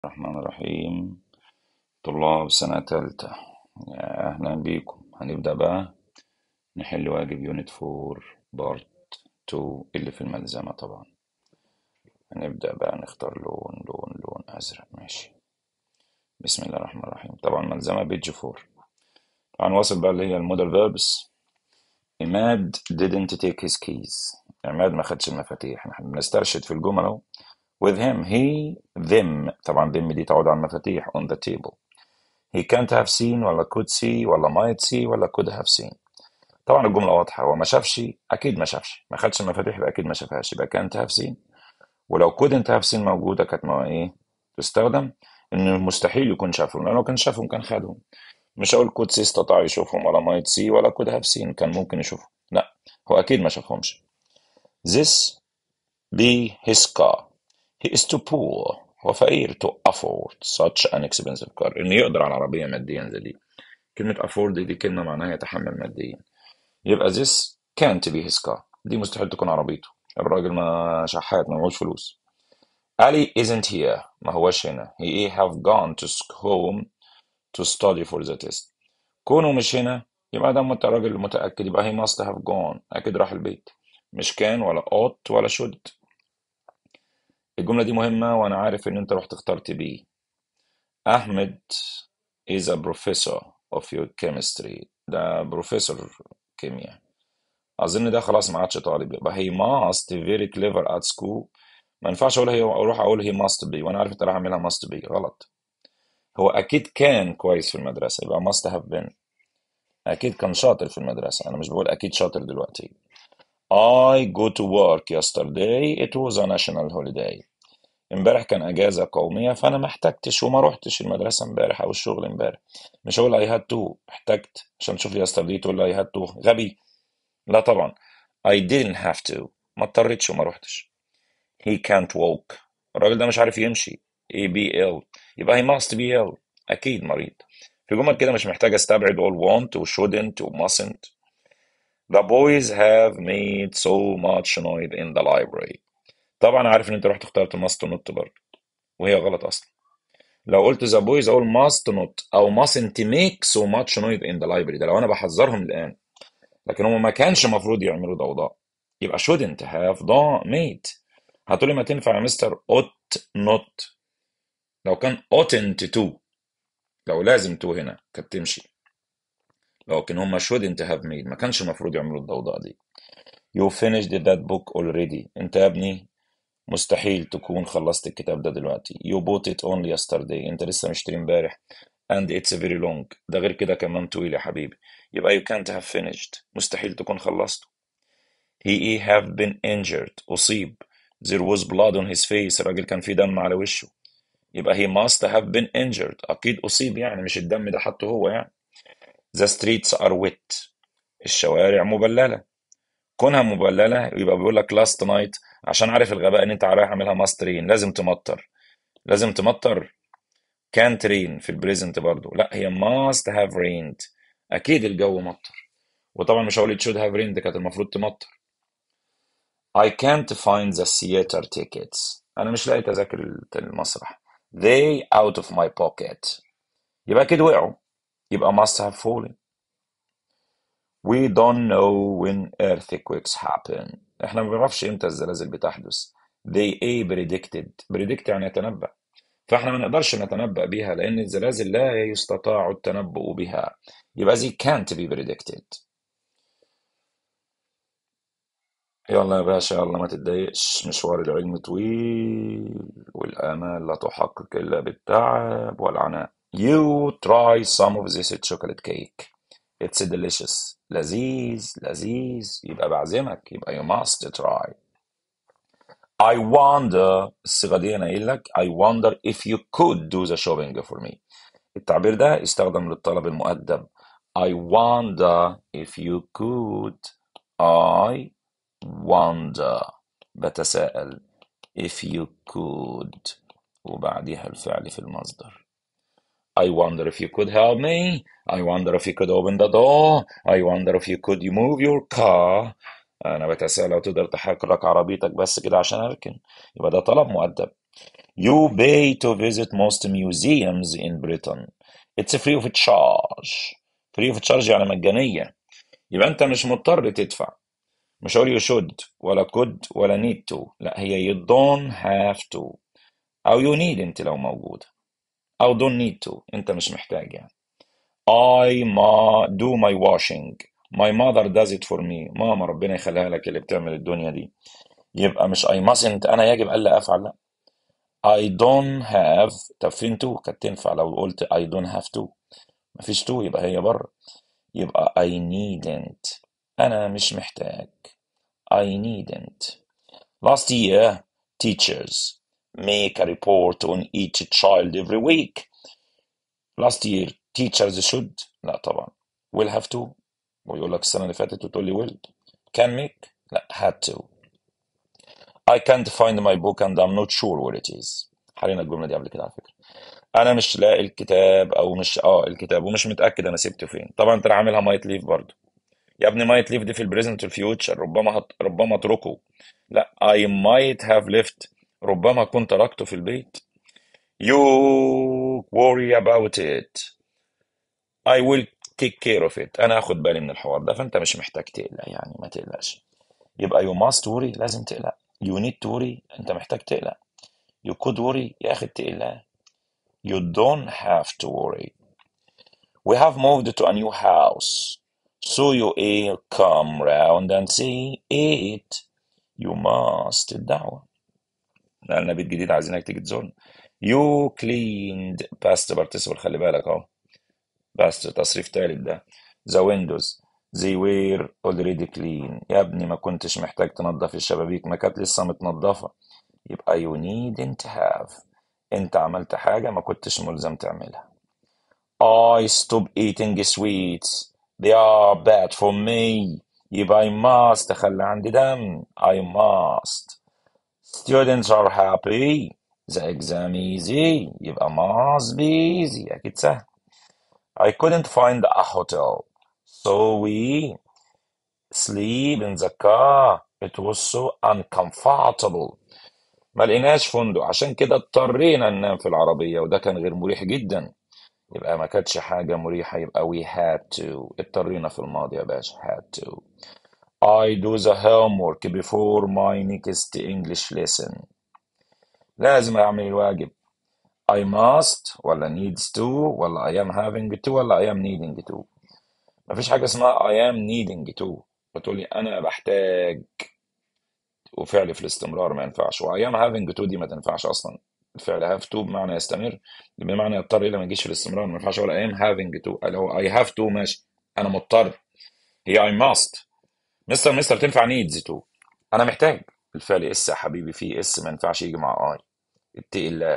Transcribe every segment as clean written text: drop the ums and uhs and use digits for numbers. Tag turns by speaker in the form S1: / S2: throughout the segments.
S1: الرحمن الرحيم. طلاب سنة تالتة، يا أهلا بيكم. هنبدأ بقى نحل واجب يونت 4 بارت 2 اللي في الملزمة. طبعا هنبدأ بقى نختار لون أزرق. ماشي، بسم الله الرحمن الرحيم. طبعا ملزمة بيج 4. طبعا واصل بقى اللي هي المودال فيربس. عماد didn't take his keys. عماد ما خدش المفاتيح. احنا بنسترشد في الجمل اهو. with him he them. طبعا them دي تعود على المفاتيح on the table. he can't have seen ولا could see ولا might see ولا could have seen. طبعا الجملة واضحة، هو ما شافش أكيد ما شافش، ما خدش المفاتيح يبقى أكيد ما شافهاش، يبقى can't have seen. ولو couldn't have seen موجودة كانت ما إيه تستخدم إنه مستحيل يكون شافهم، لأنه لو كان شافهم كان خدهم. مش هقول could see استطاع يشوفهم ولا might see ولا could have seen كان ممكن يشوفهم، لا هو أكيد ما شافهمش. This be his car. He is too poor. هو فقير to afford such an expensive car. إنه يقدر على عربية ماديا زي دي. كلمة afford دي كلمة معناها يتحمل ماديا. يبقى this can't be his car. دي مستحيل تكون عربيته. الراجل ما شحات، ما معهوش فلوس. Ali isn't here. ما هوش هنا. He have gone to home to study for the test. كونه مش هنا يبقى ده راجل متأكد، يبقى he must have gone. أكيد راح البيت. مش كان ولا ought ولا should. الجملة دي مهمة وأنا عارف إن أنت رحت اخترت بي. أحمد is a professor of your chemistry. ده بروفيسور كيمياء. أظن ده خلاص ما عادش طالب، يبقى he must be very clever at school. ما ينفعش أقول هي أروح أقول he must be وأنا عارف أنت راح أعملها must be غلط. هو أكيد كان كويس في المدرسة، يبقى must have been. أكيد كان شاطر في المدرسة، أنا مش بقول أكيد شاطر دلوقتي. I go to work yesterday. It was a national holiday. امبارح كان اجازه قوميه فانا ما احتجتش وما روحتش المدرسه امبارح او الشغل امبارح. مش هقول I had to. احتجت عشان تشوف لي yesterday تقول لي I had to غبي. لا طبعا. I didn't have to. ما اضطريتش وما روحتش. He can't walk. الراجل ده مش عارف يمشي. he be ill. يبقى he must be ill. اكيد مريض. في جمل كده مش محتاج استبعد all want و shouldn't و mustn't. The boys have made so much noise in the library. طبعا عارف ان انت رحت اخترت must not برضه وهي غلط اصلا. لو قلت the boys اقول must not او mustn't make so much noise in the library. ده لو انا بحذرهم الان، لكن هم ما كانش المفروض يعملوا ضوضاء. يبقى shouldn't have done made. هتقولي ما تنفع يا مستر ought not. لو كان oughtn't to، لو لازم to هنا كانت تمشي، لكن هم shouldn't have made ما كانش المفروض يعملوا الضوضاء دي. You finished that book already. انت يا ابني مستحيل تكون خلصت الكتاب ده دلوقتي. You bought it only yesterday. انت لسه مشتري امبارح. And it's very long. ده غير كده كمان طويل يا حبيبي. يبقى you can't have finished. مستحيل تكون خلصته. He have been injured. أصيب. There was blood on his face. الراجل كان فيه دم على وشه. يبقى he must have been injured. أكيد أصيب، يعني مش الدم ده حطه هو يعني. The streets are wet. الشوارع مبللة. كونها مبللة يبقى بيقول لك last night، عشان عارف الغباء ان انت رايح عاملها must rain. لازم تمطر. لازم تمطر. can't rain في البريزنت برضو، لا هي must have rained. اكيد الجو مطر. وطبعا مش هقول it should have rained، كانت المفروض تمطر. I can't find the theater tickets. انا مش لاقي تذاكر المسرح. they out of my pocket. يبقى اكيد وقعوا. يبقى must have fallen. we don't know when earthquakes happen. احنا ما بنعرفش امتى الزلازل بتحدث. they a predict يعني يتنبأ. فاحنا ما نقدرش نتنبأ بيها لأن الزلازل لا يستطاع التنبؤ بها. يبقى they can't be predicted. يلا يا باشا، يلا ما تتضايقش، مشوار العلم طويل والآمال لا تحقق إلا بالتعب والعناء. You try some of this chocolate cake. It's delicious. لذيذ لذيذ. يبقى بعزمك، يبقى you must try. I wonder. الصيغة دي أنا قايل لك I wonder if you could do the shopping for me. التعبير ده يستخدم للطلب المؤدب. I wonder if you could. I wonder. بتساءل. if you could وبعدها الفعل في المصدر. I wonder if you could help me. I wonder if you could open the door. I wonder if you could you move your car. أنا بتساءل لو تقدر تحرك عربيتك بس كده عشان أركن. يبقى ده طلب مؤدب. You pay to visit most museums in Britain. It's free of charge. Free of charge يعني مجانية. يبقى أنت مش مضطر تدفع. مش هقول you should ولا could ولا need to. لا، هي you don't have to. أو you need أنت لو موجودة. أو don't need to. أنت مش محتاج يعني. I do my washing. My mother does it for me. ماما ربنا يخليها لك اللي بتعمل الدنيا دي. يبقى مش I mustn't، أنا يجب ألا أفعل. لا. I don't have. طب فين to؟ كانت تنفع لو قلت I don't have to. مفيش to يبقى هي بره. يبقى I needn't. أنا مش محتاج. I needn't. Last year, teachers make a report on each child every week. Last year, teachers should. لا طبعا. Will have to. ويقول لك السنة اللي فاتت وتقول لي will. Can make. لا had to. I can't find my book and I'm not sure where it is. حلينا الجملة دي قبل كده على فكرة. انا مش لاقي الكتاب او مش الكتاب ومش متاكد انا سبته فين. طبعا انت عاملها مايت ليف برضو. يا ابني مايت ليف دي في البريزنت والفيوتشر. ربما اتركه. لا I might have left. ربما كنت تركته في البيت. You worry about it. I will take care of it. انا هاخد بالي من الحوار ده. فانت مش محتاج تقلق يعني، ما تقلقش. يبقى you must worry لازم تقلق. You need to worry انت محتاج تقلق. You could worry يا اخي تقلق. You don't have to worry. We have moved to a new house, so you come round and see it. You must. الدعوة. نقلنا بيت جديد عايزينك تيجي تزورنا. You cleaned past participle. خلي بالك اهو. past تصريف تالت ده. The windows. They were already clean. يا ابني ما كنتش محتاج تنظف الشبابيك، ما كانت لسه متنظفة. يبقى you needn't have. انت عملت حاجة ما كنتش ملزم تعملها. I stop eating sweets. They are bad for me. يبقى I must. خلي عندي دم. I must. Students are happy. The exam easy. يبقى must be easy. أكيد سهل. I couldn't find a hotel. So we sleep in the car. It was so uncomfortable. ما لقيناش فندق عشان كده اضطرينا ننام في العربية، وده كان غير مريح جدا. يبقى ما كانتش حاجة مريحة. يبقى we had to. اضطرينا في الماضي يا باشا. had to. I do the homework before my next English lesson. لازم أعمل الواجب. I must ولا needs to ولا I am having to ولا I am needing to. مفيش حاجة اسمها I am needing to. بتقولي أنا بحتاج وفعل في الاستمرار ما ينفعش. و I am having to دي ما تنفعش أصلا. الفعل have to بمعنى يستمر، بمعنى يضطر إلى ما يجيش في الاستمرار. ما ينفعش أقول I am having to. اللي هو I have to ماشي، أنا مضطر. هي I must. مستر تنفع needs to. أنا محتاج. الفعل اس يا حبيبي فيه اس، ما ينفعش يجي مع I. اتقي الله.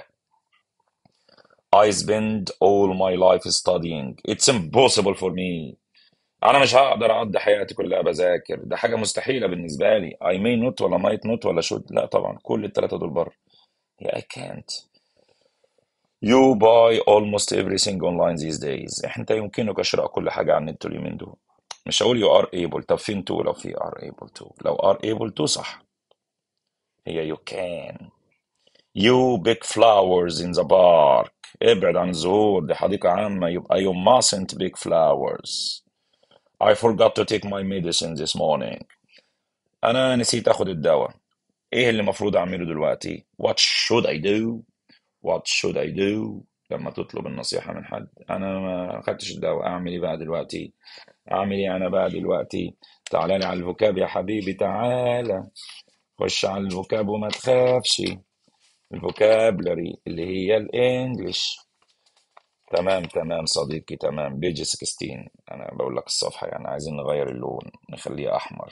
S1: I spend all my life studying. It's impossible for me. أنا مش هقدر أقضي حياتي كلها بذاكر. ده حاجة مستحيلة بالنسبة لي. I may not ولا might not ولا should. لا طبعا كل الثلاثة دول بره. هي I can't. You buy almost everything online these days. انت يمكنك شراء كل حاجة على النت اليومين دول. مش هقول you are able. طب فين to لو في are able to؟ لو are able to صح. هي you can. You pick flowers in the park. ابعد عن الزهور، دي حديقة عامة. يبقى you mustn't pick flowers. I forgot to take my medicine this morning. أنا نسيت أخد الدواء. إيه اللي المفروض أعمله دلوقتي؟ What should I do? What should I do؟ لما تطلب النصيحة من حد. أنا ما خدتش الدواء، أعمل إيه بقى دلوقتي؟ أعمل إيه أنا بقى دلوقتي؟ تعالى لي على الفوكاب يا حبيبي، تعالى. خش على الفوكاب وما تخافش. الفوكابلري اللي هي الإنجليش. تمام صديقي، تمام. بيج 16. أنا بقول لك الصفحة يعني. عايزين نغير اللون، نخليه أحمر.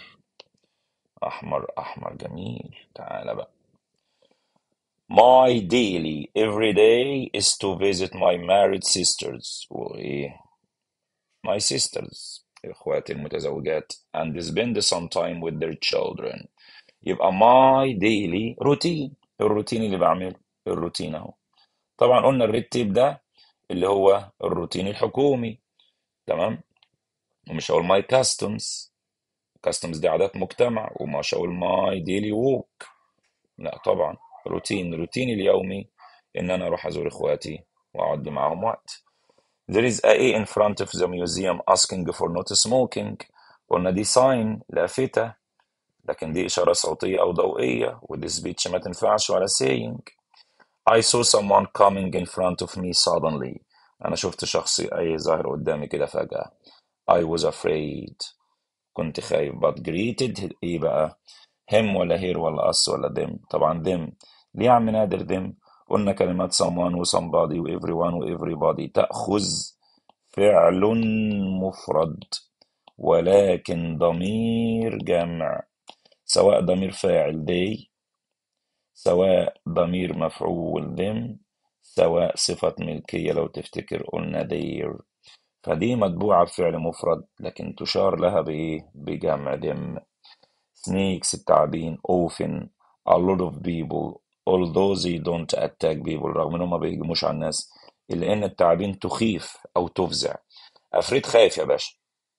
S1: أحمر جميل. تعالى بقى. My daily every day is to visit my married sisters. وإيه؟ My sisters إخواتي المتزوجات. And spend some time with their children. يبقى my daily routine. الروتين اللي بعمله. الروتين أهو. طبعا قلنا الريد ده اللي هو الروتين الحكومي. تمام. ومش هقول my customs. customs دي عادات مجتمع. ومش هقول my daily walk. لا طبعا. روتين اليومي إن أنا أروح أزور إخواتي وأقعد معاهم وقت. There is a in front of the museum asking for not smoking. قلنا دي sign لافتة، لكن دي إشارة صوتية أو ضوئية، ودي speech ما تنفعش ولا saying. I saw someone coming in front of me suddenly. أنا شفت شخص أي ظاهر قدامي كده فجأة. I was afraid. كنت خايف. But greeted إيه بقى؟ him ولا her ولا us ولا them؟ طبعا them. ليه يا عم نادر them؟ قلنا كلمات someone و somebody و everyone و everybody تأخذ فعل مفرد ولكن ضمير جمع، سواء ضمير فاعل they، سواء ضمير مفعول them، سواء صفة ملكية لو تفتكر قلنا their. فدي مطبوعة بفعل مفرد لكن تشار لها بإيه؟ بجمع them. snakes التعابين often a lot of people although they don't attack people، رغم انهم ما بيهجموش على الناس إلا إن التعابين تخيف أو تفزع. عفريت خايف يا باشا.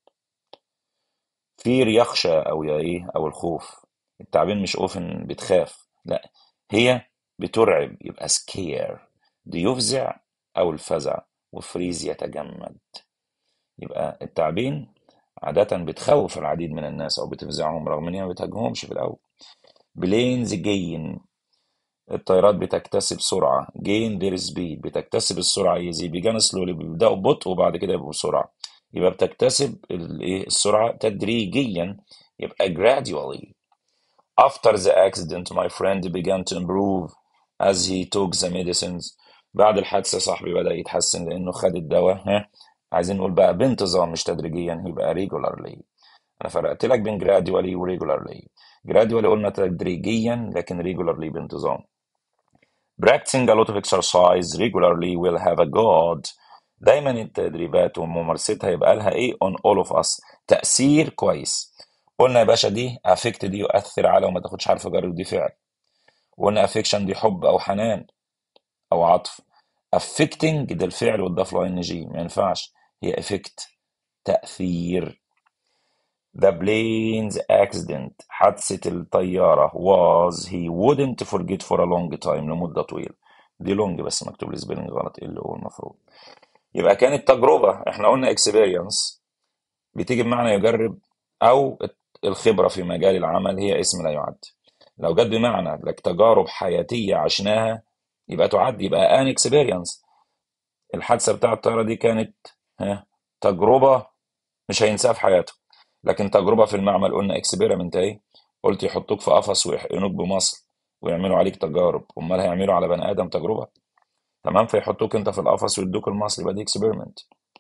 S1: fear يخشى أو يا إيه أو الخوف. التعابين مش often بتخاف، لا هي بترعب، يبقى scare. دي يفزع أو الفزع، وفريز يتجمد. يبقى التعابين عادة بتخوف العديد من الناس أو بتفزعهم رغم إنها ما بتهاجمهمش في الأول. بلينز جين، الطيارات بتكتسب سرعة. gain their speed، بتكتسب السرعة. يزي began slowly، بيبدأوا ببطء وبعد كده يبقوا بسرعة. يبقى بتكتسب السرعة تدريجيا، يبقى gradually. After the accident my friend began to improve as he took the medicines. بعد الحادثة صاحبي بدأ يتحسن لأنه خد الدواء. ها، عايزين نقول بقى بانتظام مش تدريجيا، يبقى regularly. أنا فرقت لك بين gradually و regularly. gradually قلنا تدريجيا، لكن regularly بانتظام. Practicing a lot of exercise regularly will have a good. دايما التدريبات وممارستها يبقى لها ايه on all of us، تأثير كويس. قلنا يا باشا دي affect دي يؤثر على، وما تاخدش حرف جر ودي فعل. وقلنا affection دي حب او حنان او عطف. affecting ده الفعل والضاف له ان جي، ما ينفعش، هي effect تأثير. The plane's accident، حادثة الطيارة was he wouldn't forget for a long time، لمدة طويلة. دي لونج بس مكتوب لي سبيلنج غلط، ايه اللي هو المفروض. يبقى كانت تجربة، احنا قلنا experience بتيجي بمعنى يجرب، او الخبرة في مجال العمل هي اسم لا يعد. لو جت بمعنى لك تجارب حياتية عشناها يبقى تعد، يبقى an experience. الحادثة بتاع الطيارة دي كانت تجربة مش هينساها في حياته. لكن تجربة في المعمل قلنا اكسبيرمنت اهي، قلت يحطوك في قفص ويحقنوك بمصل ويعملوا عليك تجارب، امال هيعملوا على بني ادم تجربة؟ تمام، فيحطوك انت في القفص ويدوك المصل، يبقى دي اكسبيرمنت.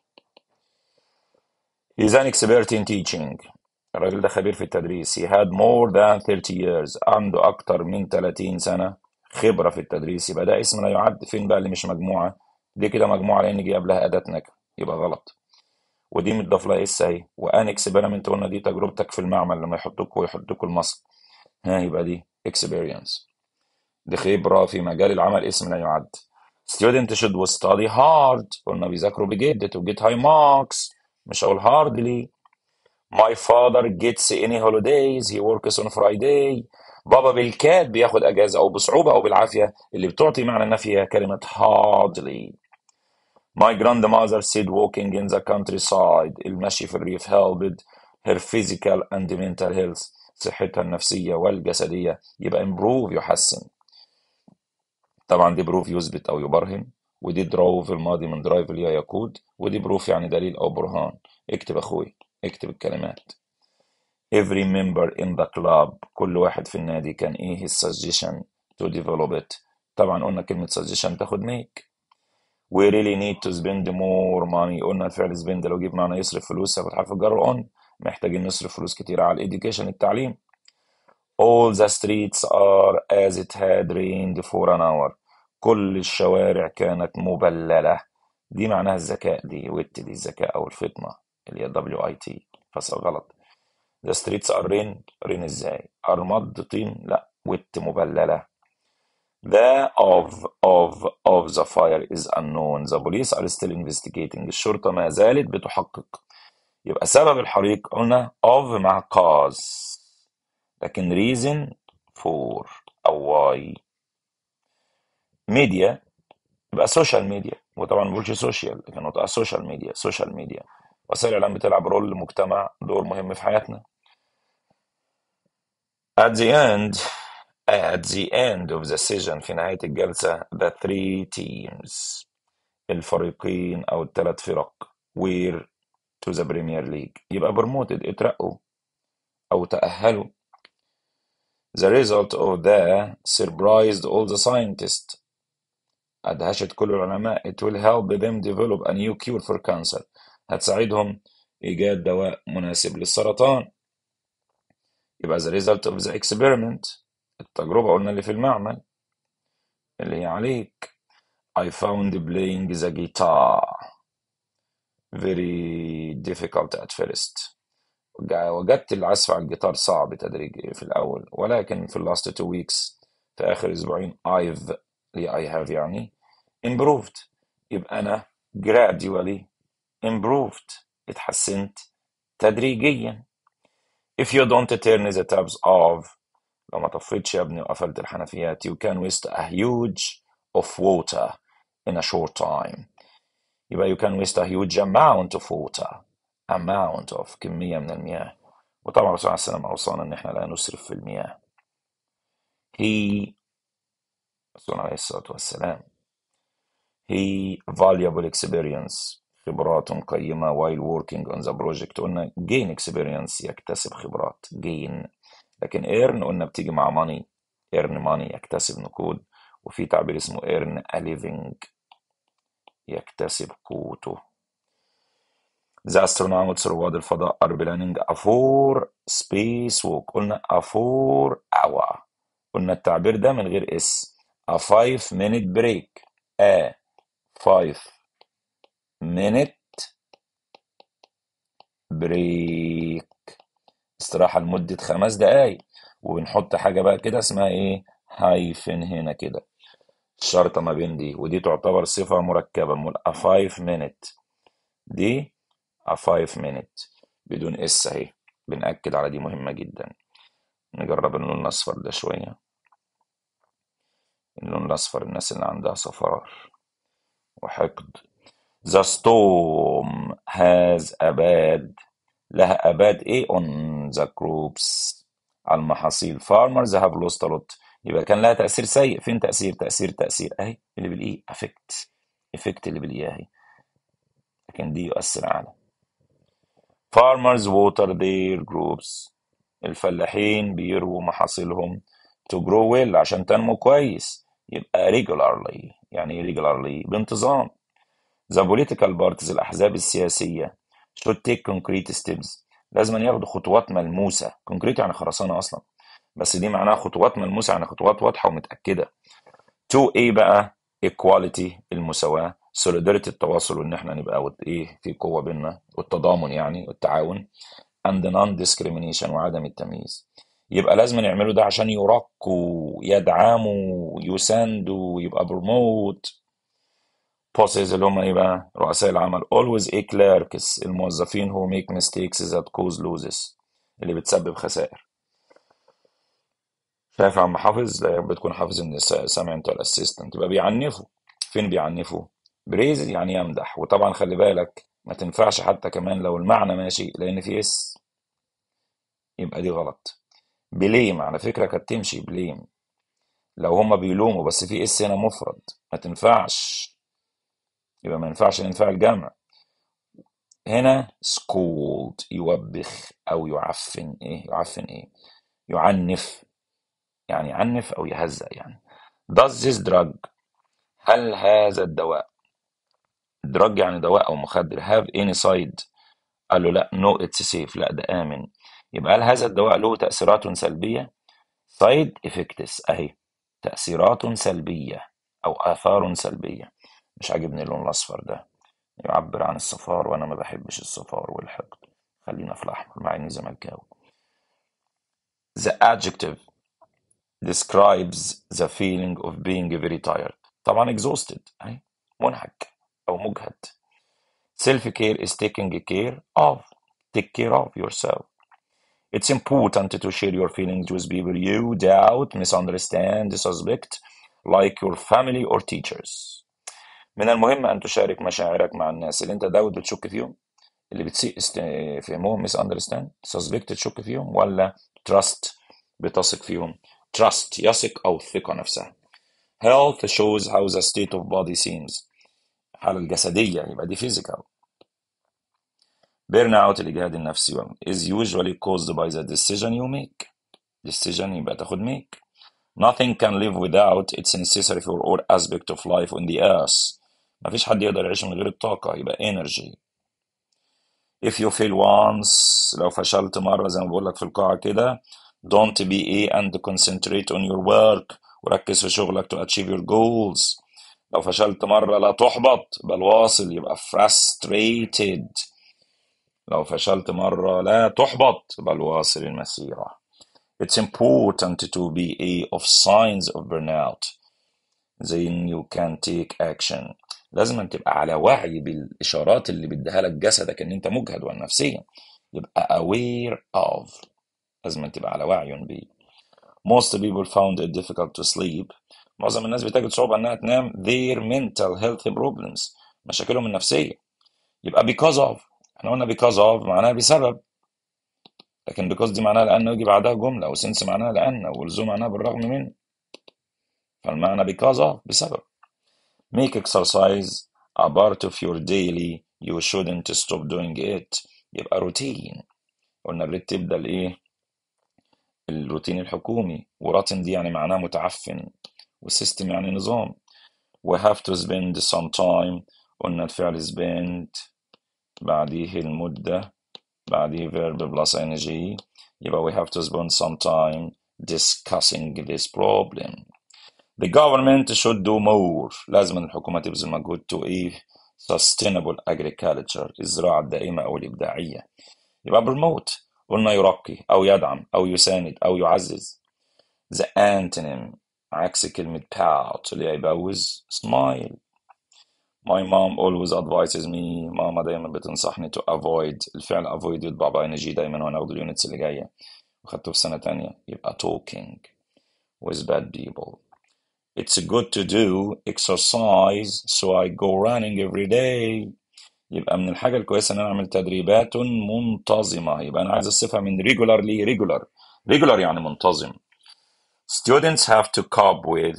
S1: He's an expert in teaching، الراجل ده خبير في التدريس. He had more than 30 years، عنده اكتر من 30 سنة خبرة في التدريس. يبقى ده اسم لا يعد. فين بقى اللي مش مجموعة؟ دي كده مجموعة لان جه قبلها اداة نكرة، يبقى غلط. ودي متضاف لها اس اهي. وان اكسبيرمنت قلنا دي تجربتك في المعمل لما يحطوك ويحطوك المصل، يبقى دي experience. دي خبرة في مجال العمل، اسم لا يعد. student should study hard، قلنا بيذاكروا بجد to get high marks، مش هقول hardly. my father gets any holidays he works on Friday. بابا بالكاد بياخد اجازة او بصعوبة او بالعافية، اللي بتعطي معنى النفي هي كلمة hardly. My grandmother said walking in the countryside، المشي في الريف helped her physical and mental health، صحتها النفسية والجسدية. يبقى improve يحسن. طبعا دي proof يثبت أو يبرهن، ودي drove الماضي من drive اللي هي يقود، ودي proof يعني دليل أو برهان. اكتب أخوي، اكتب الكلمات. Every member in the club، كل واحد في النادي كان إيه his suggestion to develop it. طبعا قلنا كلمة suggestion تاخد make. We really need to spend more money، قلنا الفعل spend لو جيب معنى يصرف فلوس هاخد حرف الجر on، محتاجين نصرف فلوس كتير على الإديوكيشن التعليم. All the streets are as it had rained for an hour، كل الشوارع كانت مبللة. دي معناها الذكاء، دي ويت، دي الذكاء أو الفطنة اللي هي WIT، فصل غلط. The streets are rain ازاي؟ are مض طين؟ لا، ويت مبللة. The of the fire is unknown. The police are still investigating، الشرطة ما زالت بتحقق. يبقى سبب الحريق قلنا of مع cause، لكن reason for أو why. media يبقى سوشيال ميديا، وطبعا ما بقولش سوشيال لكن نطقها سوشيال ميديا. سوشيال ميديا وسائل الاعلام بتلعب رول مجتمع، دور مهم في حياتنا. at the end at the end of the session، في نهاية الجلسة، the three teams، الفريقين أو الثلاث فرق، were to the Premier League، يبقى promoted، اترقوا أو تأهلوا. The result of the surprised all the scientists، أدهشت كل العلماء. It will help them develop a new cure for cancer، هتساعدهم إيجاد دواء مناسب للسرطان. يبقى the result of the experiment، التجربة قلنا اللي في المعمل اللي هي عليك. I found playing the guitar very difficult at first، وجدت العزف على الجيتار صعب تدريجي في الأول، ولكن في last 2 weeks، في آخر أسبوعين، I have يعني improved، يبقى أنا gradually improved، اتحسنت تدريجيا. If you don't turn the taps off، لو ما طفيتش يا ابني وقفلت الحنفيات، you can waste a huge of water in a short time، يبقى you can waste a huge amount of water، amount of كمية من المياه. وطبعا الرسول عليه السلام أوصانا إن إحنا لا نسرف في المياه. الرسول عليه الصلاة والسلام he valuable experience، خبرات قيمة while working on the project، قلنا gain experience، يكتسب خبرات gain، لكن earn قلنا بتيجي مع money، earn money يكتسب نقود، وفي تعبير اسمه earn a living، يكتسب قوته. The astronauts، رواد الفضاء are planning a 4 space walk، قلنا a 4 hour، قلنا التعبير ده من غير اس، a 5 minute break، a 5 minute break، استراحة لمدة 5 دقايق، وبنحط حاجة بقى كده اسمها ايه، هايفن هنا كده، الشرطة ما بين دي ودي تعتبر صفة مركبة، نقول a 5 minute، دي a 5 minute بدون اس اهي، بنأكد على دي مهمة جدا. نجرب اللون الأصفر ده شوية، اللون الأصفر الناس اللي عندها صفار وحقد. The storm has a bad، لها أباد إيه on the crops، على المحاصيل. farmers have lost a lot، يبقى كان لها تأثير سيء. فين تأثير؟ تأثير أهي اللي بالإيه affect، effect اللي بالإيه أهي، لكن دي يؤثر على. farmers water their crops، الفلاحين بيرووا محاصيلهم to grow well، عشان تنمو كويس، يبقى regularly، يعني إيه regularly؟ بانتظام. the political parties، الأحزاب السياسية should take concrete steps، لازم ياخدوا خطوات ملموسة. concrete يعني خرسانة أصلا، بس دي معناها خطوات ملموسة، يعني خطوات واضحة ومتأكدة. to إيه بقى؟ equality، المساواة، solidarity، التواصل، وإن إحنا نبقى إيه في قوة بيننا، والتضامن يعني والتعاون، and non-discrimination، وعدم التمييز. يبقى لازم يعملوا ده عشان يرقوا، يدعموا، يساندوا، يبقى promote. bosses اللي هم ايه بقى؟ رؤساء العمل. always a clerks، الموظفين who make mistakes that cause losses، اللي بتسبب خسائر. شايف يا عم حافظ؟ لا بتكون حافظ ان سامع انت الاسيستنت، يبقى بيعنفوا. فين بيعنفوا؟ بريز يعني يمدح، وطبعا خلي بالك ما تنفعش حتى كمان لو المعنى ماشي، لان في اس، يبقى دي غلط. بليم على فكرة كانت تمشي بليم لو هما بيلوموا، بس في اس هنا مفرد ما تنفعش، يبقى ما ينفعش ينفع الجمع. هنا scold، يوبخ او يعفن. ايه يعفن؟ ايه يعنف، يعني يعنف او يهزأ يعني. does this drug، هل هذا الدواء، drug يعني دواء او مخدر، have any side، قال له لا no it's safe، لا ده آمن. يبقى هل هذا الدواء له تأثيرات سلبية؟ side effects اهي، تأثيرات سلبية او آثار سلبية. مش عاجبني اللون الأصفر ده، يعبر عن الصفار، وانا ما بحبش الصفار والحقد، خلينا في الأحمر مع اني زملكاوي. The adjective describes the feeling of being very tired، طبعا exhausted أهي، منهك أو مجهد. self care is taking care of، take care of yourself. It's important to share your feelings with people you doubt, misunderstand, suspect, like your family or teachers. من المهم أن تشارك مشاعرك مع الناس اللي أنت داود بتشك فيهم، اللي بتسيء فهمهم misunderstand suspect تشك فيهم، ولا trust بتثق فيهم. trust يثق أو الثقة نفسها. health shows how the state of body seems، الحالة الجسدية يبقى دي physical. burn out الإجهاد النفسي is usually caused by the decision you make. decision يبقى تاخد make. nothing can live without it's necessary for all aspect of life on the earth. مفيش حد يقدر يعيش من غير الطاقة، يبقى energy. if you fail once، لو فشلت مرة زي ما بقول لك في القاعة كده، don't be and concentrate on your work، وركز في شغلك to achieve your goals. لو فشلت مرة لا تحبط بل واصل، يبقى frustrated. لو فشلت مرة لا تحبط بل واصل المسيرة. it's important to be of signs of burnout then you can take action. لازم أن تبقى على وعي بالإشارات اللي بيديها لك جسدك إن أنت مجهد والنفسيا، يبقى aware of، لازم أن تبقى على وعي بيه. most people found it difficult to sleep، معظم الناس بتجد صعوبة إنها تنام their mental health problems، مشاكلهم النفسية. يبقى because of، احنا قلنا because of معناها بسبب، لكن because دي معناها لأنه يجي بعدها جملة، أو since معناها لأن، والزو معناها بالرغم من، فالمعنى because of بسبب. make exercise a part of your daily you shouldn't stop doing it، يبقى روتين. قلنا الريت ده الايه، الروتين الحكومي، وراتن دي يعني معناه متعفن، والسيستم يعني نظام. we have to spend some time، قلنا الفعل spend بعديه المدة، بعديه verb plus ing، يبقى we have to spend some time discussing this problem. The government should do more، لازم الحكومة تبذل مجهود to sustainable agriculture، الزراعة الدائمة أو الإبداعية. يبقى promote قلنا يرقي أو يدعم أو يساند أو يعزز. The antonym عكس كلمة pout اللي هي يبوز smile. My mom always advises me، ماما دايما بتنصحني to avoid، الفعل avoid يطبع بإنجي دايما وأنا أخد اليونتس اللي جاية وخدته في سنة تانية، يبقى talking with bad people. It's good to do exercise so I go running every day، يبقى من الحاجة الكويسة إن أنا أعمل تدريبات منتظمة، يبقى أنا عايز أصفها من regularly regular يعني منتظم. students have to cope with،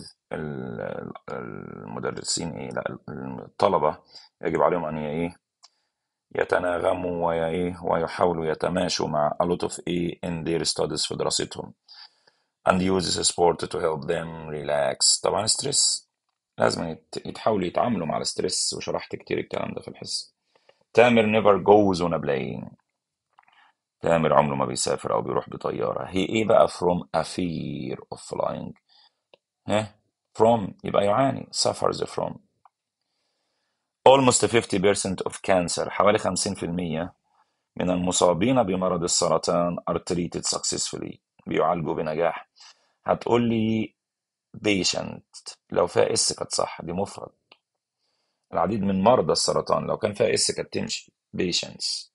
S1: المدرسين إيه، لا الطلبة يجب عليهم أن إيه يتناغموا وإيه ويحاولوا يتماشوا مع a lot of إيه in their studies في دراستهم and use sport to help them relax. طبعا ستريس لازم يتحاولوا يتعاملوا مع الستريس، وشرحت كتير الكلام ده في الحصة. تامر never goes on a plane، تامر عمره ما بيسافر أو بيروح بطيارة. هي إيه بقى from a fear of flying، ها from يبقى يعاني suffers from. almost 50% of cancer، حوالي 50% من المصابين بمرض السرطان are treated successfully، بيعالجوا بنجاح. هتقول لي patient، لو فيها اس كانت صح، دي مفرد. العديد من مرضى السرطان لو كان فيها اس كانت تمشي patients.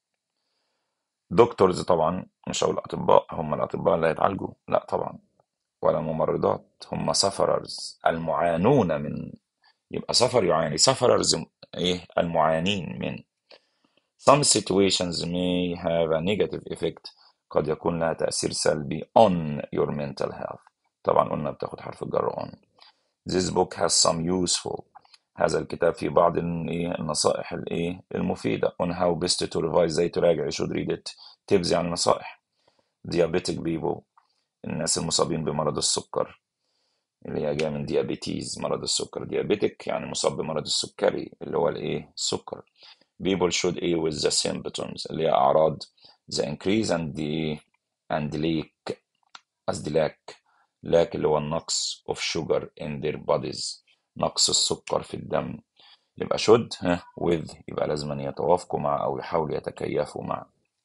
S1: دكتورز طبعا مش هقول اطباء، هم الاطباء اللي هيتعالجوا، لا طبعا، ولا ممرضات، هم sufferers المعانون من، يبقى سفر يعاني sufferers ايه المعانين من. some situations may have a negative effect، قد يكون لها تأثير سلبي on your mental health، طبعا قلنا بتاخد حرف الجر on. this book has some useful، هذا الكتاب فيه بعض النصائح المفيدة on how best to revise، ازاي تراجع you should read it. tips يعني نصائح. diabetic people، الناس المصابين بمرض السكر، اللي هي جايه من diabetes مرض السكر، diabetic يعني مصاب بمرض السكري اللي هو السكر. people should with the symptoms اللي هي أعراض the increase and قصدي lack اللي هو النقص of sugar in their bodies، نقص السكر في الدم. يبقى should with يبقى لازم أن يتوافقوا مع أو يحاولوا يتكيفوا مع.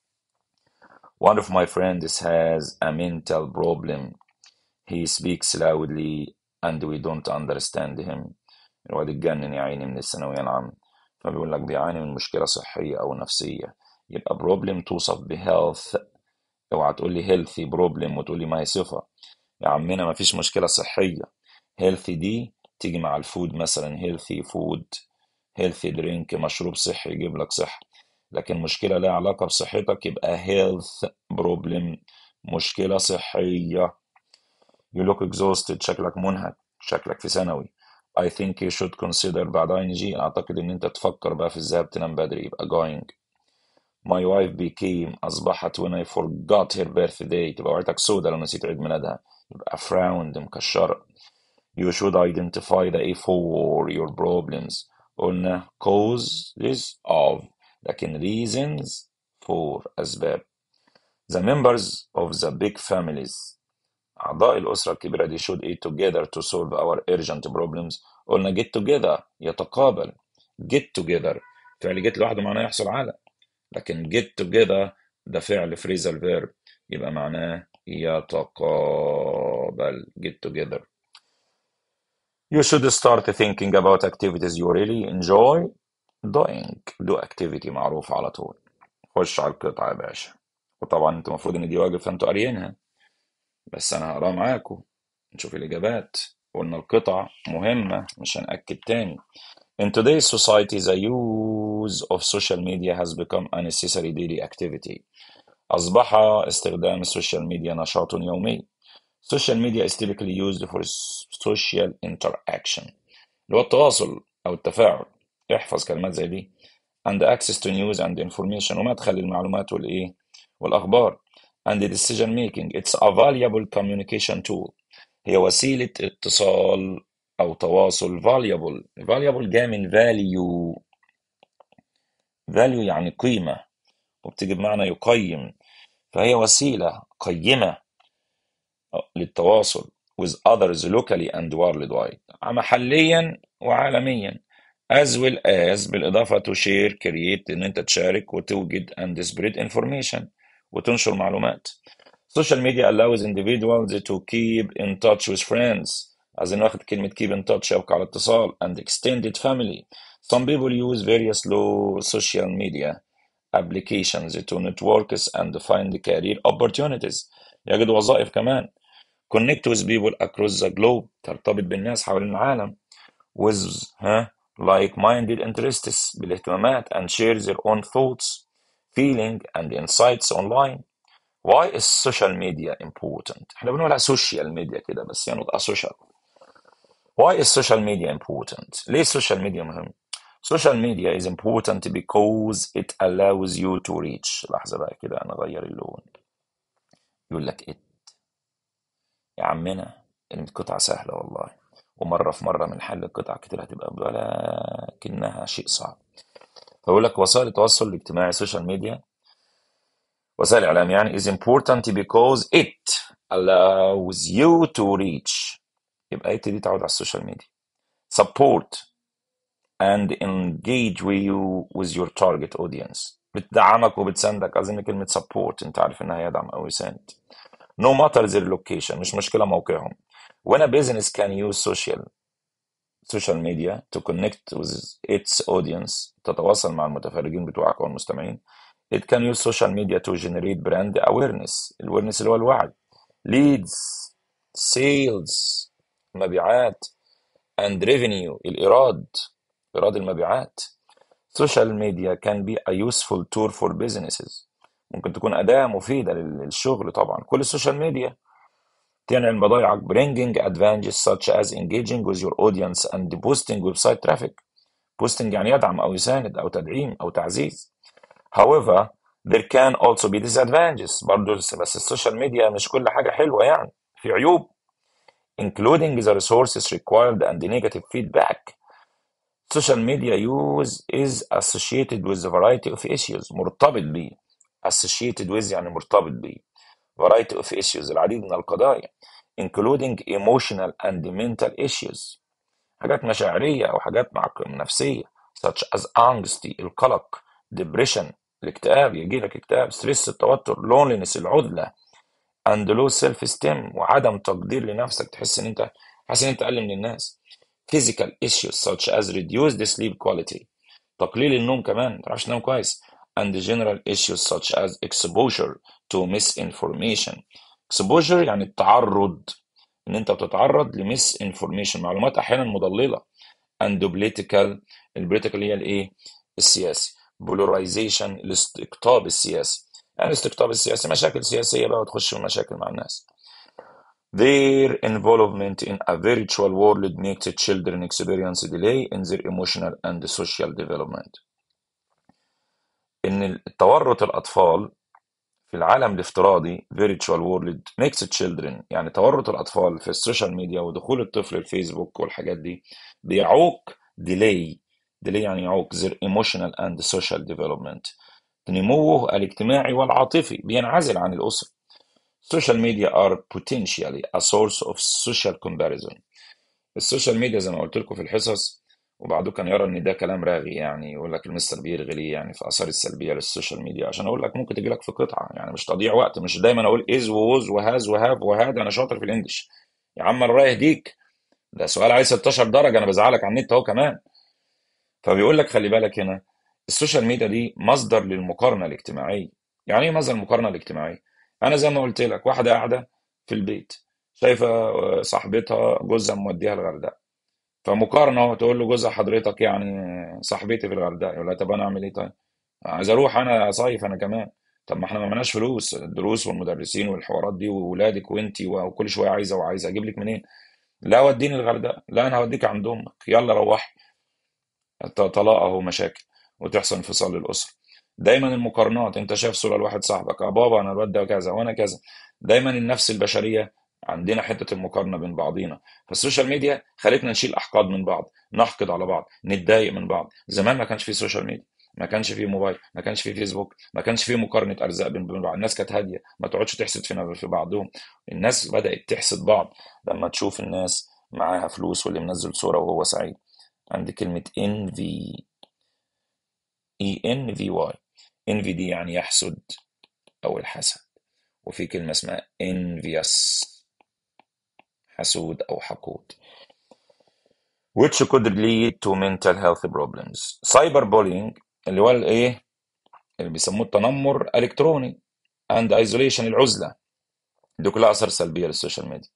S1: one of my friends has a mental problem he speaks loudly and we don't understand him. الواد اتجنن يا عيني من الثانوية العامة، فبيقول لك بيعاني من مشكلة صحية أو نفسية. يبقى problem توصف بhealth، اوعى تقول لي healthy problem وتقول لي ما هي صفة، يا عمنا ما فيش مشكلة صحية. healthy دي تيجي مع الفود، مثلا healthy food healthy drink مشروب صحي يجيب لك صحة، لكن مشكلة لها علاقة بصحتك يبقى health problem، مشكلة صحية. You look exhausted، شكلك منهك، شكلك في ثانوي. I think you should consider بعد ing، أعتقد إن أنت تفكر بقى في الذهاب تنام بدري، يبقى going. My wife became، أصبحت when I forgot her birthday، تبقى وقتك سودة لو نسيت عيد ميلادها، يبقى frowned مكشرة. You should identify the A for your problems، قلنا causes of، لكن reasons for، أسباب. The members of the big families، أعضاء الأسرة الكبيرة دي should eat together to solve our urgent problems، قلنا get together يتقابل، get together فعل get لوحده معناه يحصل على، لكن get together ده فعل phrasal verb يبقى معناه يتقابل get together. You should start thinking about activities you really enjoy doing، do activity معروف على طول. خش على القطعة يا باشا، وطبعا انتوا المفروض ان دي واجب فانتوا قاريينها، بس انا هقراها معاكم نشوف الإجابات. قلنا القطع مهمة مش هنأكد تاني. In today's society the use of social media has become a necessary daily activity، أصبح استخدام السوشيال ميديا نشاط يومي. Social media is typically used for social interaction، اللي هو التواصل أو التفاعل، احفظ كلمات زي دي. and access to news and information، ومدخل المعلومات والإيه والأخبار. and decision making، it's a valuable communication tool، هي وسيلة اتصال أو تواصل. valuable جاي من value، value يعني قيمة، وبتيجي بمعنى يقيم، فهي وسيلة قيمة للتواصل with others locally and worldwide، محليا وعالميا. as well as بالإضافة to share create، إن أنت تشارك وتوجد and spread information وتنشر معلومات. social media allows individuals to keep in touch with friends، عايزين واخد كلمة keep in touch يبقى على اتصال and extended family. some people use various low social media applications to networks and find career opportunities، يجد وظائف كمان. connect with people across the globe، ترتبط بالناس حوالين العالم. with like-minded interests، بالاهتمامات and share their own thoughts feeling and insights online. why is social media important؟ احنا بنقولها social media كده بس يعني نطقها social. why is social media important؟ ليه السوشيال ميديا مهم؟ social media is important because it allows you to reach، لحظة بقى كده أنا أغير اللون، يقول لك it. يا عمنا القطعة سهلة والله، ومرة في مرة من حل القطع كتير هتبقى ولكنها شيء صعب. فيقول لك وسائل التواصل الاجتماعي السوشيال ميديا، وسائل الإعلام يعني is important because it allows you to reach، يبقى it دي تعود على السوشيال ميديا. support and engage with your target audience، بتدعمك وبتساندك. أظن كلمة support أنت عارف إنها يدعم أو يساند. no matter their location، مش مشكلة موقعهم. when a business can use social media to connect with its audience، تتواصل مع المتفرجين بتوعك أو المستمعين. it can use social media to generate brand awareness، awareness اللي هو الوعي. leads، sales مبيعات، and revenue الإيراد، إيراد المبيعات. social media can be a useful tool for businesses، ممكن تكون أداة مفيدة للشغل. طبعا كل السوشيال ميديا تنعم بضايعك bringing advantages such as engaging with your audience and boosting website traffic. boosting يعني يدعم أو يساند أو تدعيم أو تعزيز. however there can also be disadvantages، برضو بس السوشيال ميديا مش كل حاجة حلوة يعني، في عيوب including the resources required and the negative feedback. social media use is associated with a variety of issues، مرتبط بيه. associated with يعني مرتبط بيه. variety of issues العديد من القضايا including emotional and mental issues، حاجات مشاعرية أو حاجات نفسية such as anxiety القلق، depression الاكتئاب، يجيلك اكتئاب، stress التوتر، loneliness العزلة، and low self esteem وعدم تقدير لنفسك، تحس إن أنت حاسس إن أنت أقل من الناس. physical issues such as reduced sleep quality، تقليل النوم كمان ما تعرفش تنام كويس. and general issues such as exposure to misinformation. exposure يعني التعرض، ان انت بتتعرض لميس انفورميشن، معلومات احيانا مضلله. and political. البوليتيكال هي الايه؟ السياسي. polarization الاستقطاب السياسي. يعني الاستقطاب السياسي مشاكل سياسية بقى وتخش في مشاكل مع الناس. Their involvement in a virtual world makes children experience delay in their emotional and social development. إن التورط الأطفال في العالم الافتراضي virtual world makes children، يعني تورط الأطفال في السوشيال ميديا ودخول الطفل الفيسبوك والحاجات دي بيعوق delay. delay يعني يعوق their emotional and social development، نموه الاجتماعي والعاطفي، بينعزل عن الأسرة. Social media are potentially a source of social comparison. السوشيال ميديا زي ما قلت لكم في الحصص، وبعضهم كان يرى ان ده كلام راغي، يعني يقول لك المستر بيرغي ليه يعني في اثار السلبيه للسوشيال ميديا، عشان اقول لك ممكن تجي لك في قطعه، يعني مش تضييع وقت، مش دايما اقول از ووز وهاز وهاف وهاد انا شاطر في الانجليش. يا عم الله يهديك، ده سؤال عايز 16 درجه، انا بزعلك على النت اهو كمان. فبيقول لك خلي بالك هنا، السوشيال ميديا دي مصدر للمقارنه الاجتماعيه. يعني ايه مصدر المقارنه الاجتماعيه؟ انا زي ما قلت لك، واحده قاعده في البيت شايفه صاحبتها جوزها موديها الغردقه، فمقارنه تقول له جوز حضرتك يعني صاحبتي في الغردقه، يقول لها طب انا اعمل ايه طيب؟ عايز اروح انا اصيف انا كمان. طب ما احنا ما معناش فلوس، الدروس والمدرسين والحوارات دي واولادك وانتي وكل شويه عايزه وعايزه، اجيب لك منين؟ لا وديني الغردقه، لا انا هوديك عند امك، يلا روحي. طلاق اهو مشاكل، وتحصل انفصال للاسره. دايما المقارنات، انت شايف صوره لواحد صاحبك، يا بابا انا الواد ده كذا وانا كذا. دايما النفس البشريه عندنا حته المقارنه بين بعضينا. فالسوشيال ميديا خلتنا نشيل احقاد من بعض، نحقد على بعض، نتضايق من بعض. زمان ما كانش فيه سوشيال ميديا، ما كانش فيه موبايل، ما كانش فيه فيسبوك، ما كانش فيه مقارنه ارزاق بين بعض. الناس كانت هاديه، ما تقعدش تحسد في بعضهم. الناس بدات تحسد بعض لما تشوف الناس معاها فلوس واللي منزل صوره وهو سعيد. عندي كلمة envy، envy. envy دي يعني يحسد أو الحسد. وفي كلمة اسمها envious، حسود أو حقود، which could lead to mental health problems. cyber bullying اللي هو الايه، اللي بيسموه التنمر الإلكتروني، and isolation العزلة، دي كلها آثار سلبية للسوشيال ميديا.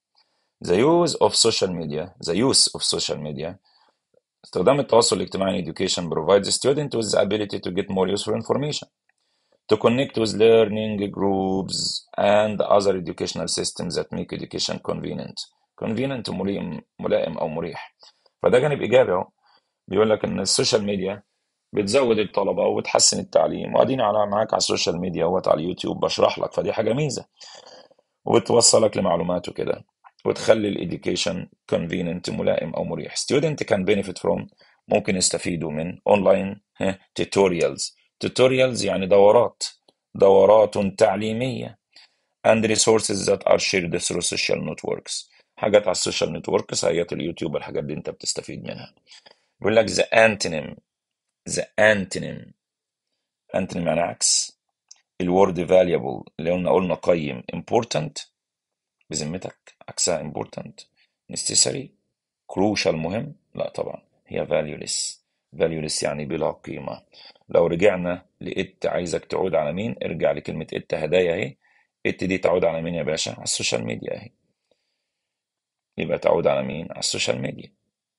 S1: the use of social media استخدام التواصل الاجتماعي education provides students with the ability to get more useful information, to connect with learning groups and other educational systems that make education convenient. convenient ملائم أو مريح. فده جانب إيجابي أهو. بيقول لك إن السوشيال ميديا بتزود الطلبة وبتحسن التعليم، وأديني على معاك على السوشيال ميديا وعلى اليوتيوب بشرح لك، فدي حاجة ميزة، وبتوصلك لمعلومات وكده، وتخلي الإديوكيشن convenient ملائم أو مريح. student can benefit from، ممكن يستفيدوا من online tutorials. tutorials يعني دورات تعليمية and resources that are shared through social networks. حاجات على السوشيال نتوركس، حاجات اليوتيوب، الحاجات دي انت بتستفيد منها. بيقول لك the antonym. the antonym antonym يعني عكس الword valuable، اللي قلنا قيم. important بذمتك عكسها important. necessary crucial مهم، لا طبعا هي valueless. valueless يعني بلا قيمة. لو رجعنا لإت، عايزك تعود على مين؟ ارجع لكلمة إت هدايا اهي. إت دي تعود على مين يا باشا؟ على السوشيال ميديا اهي. يبقى تعود على مين؟ على السوشيال ميديا.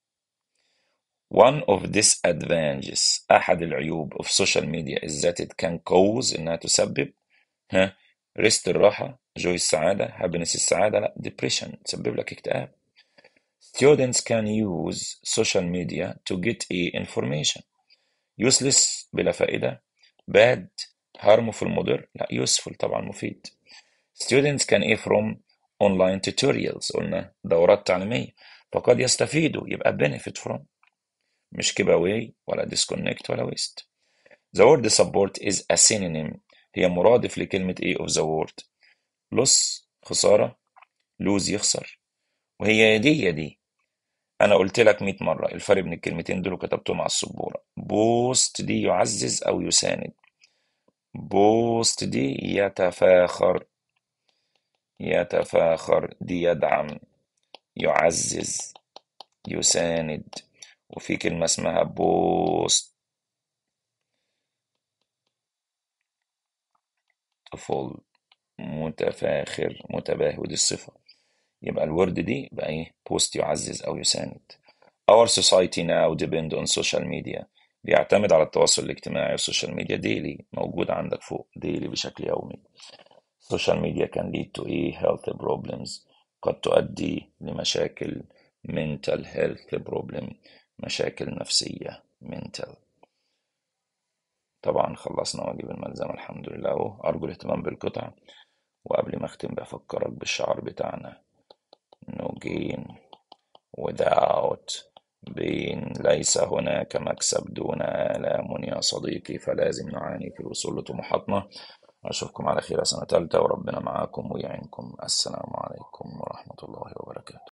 S1: one of disadvantages، أحد العيوب of social media is that it can cause، إنها تسبب rest الراحة، joy السعادة، happiness السعادة، لا depression تسبب لك اكتئاب. students can use social media to get information. useless بلا فائدة، bad harmful مضر، لا useful طبعا مفيد. students can from online tutorials، قلنا دورات تعليمية، فقد يستفيدوا، يبقى benefit from، مش give away ولا disconnect ولا waste. the word support is a synonym، هي مرادف لكلمة ايه of the word loss خسارة، lose يخسر، وهي دي. انا قلت لك 100 مرة الفرق بين الكلمتين دول وكتبتهم على السبورة. بوست دي يعزز او يساند، بوست دي يتفاخر، دي يدعم، يعزز، يساند. وفي كلمة اسمها بوست فول، متفاخر متباهي، ودي الصفة. يبقى الورد دي بقى ايه؟ بوست يعزز او يساند. Our society now depend on social media. بيعتمد على التواصل الاجتماعي والسوشيال ميديا daily، موجود عندك فوق daily بشكل يومي. Social media can lead to health problems. قد تؤدي لمشاكل mental health problem، مشاكل نفسية mental. طبعا خلصنا واجب الملزمة الحمد لله أهو. أرجو الاهتمام بالقطع. وقبل ما أختم بفكرك بالشعار بتاعنا no gain without pain. ليس هناك مكسب دون آلام يا صديقي، فلازم نعاني في الوصول لطموحاتنا. أشوفكم على خير سنة تالتة وربنا معاكم ويعينكم. السلام عليكم ورحمة الله وبركاته.